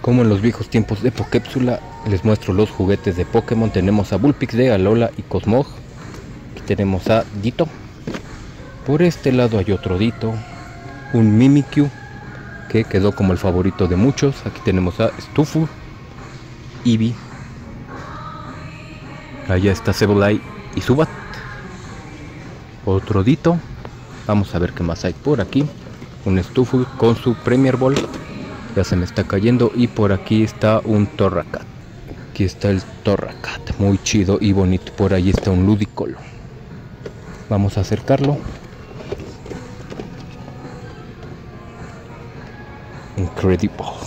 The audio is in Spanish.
Como en los viejos tiempos de Poképsula, les muestro los juguetes de Pokémon. Tenemos a Vulpix, de Alola y Cosmog. Aquí tenemos a Ditto. Por este lado hay otro Ditto, un Mimikyu que quedó como el favorito de muchos. Aquí tenemos a Stufu, Eevee. Allá está Sableye y Zubat. Otro Ditto. Vamos a ver qué más hay por aquí. Un Stufu con su Premier Ball. Ya se me está cayendo. Y por aquí está un Torracat. Aquí está el Torracat, muy chido y bonito. Por ahí está un Ludicolo. Vamos a acercarlo. Incredible.